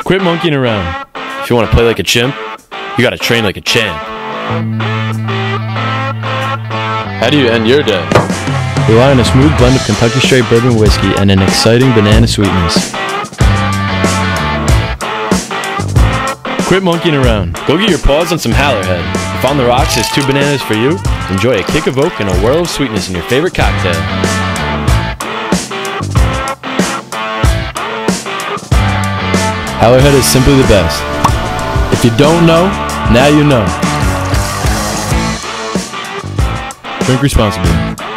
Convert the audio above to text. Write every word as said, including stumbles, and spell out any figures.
Quit monkeying around. If you want to play like a chimp, you gotta train like a champ. How do you end your day? Rely on a smooth blend of Kentucky Straight Bourbon Whiskey and an exciting banana sweetness. Quit monkeying around. Go get your paws on some Howler Head. If On the Rocks is two bananas for you, enjoy a kick of oak and a whirl of sweetness in your favorite cocktail. Howler Head is simply the best. If you don't know, now you know. Drink responsibly.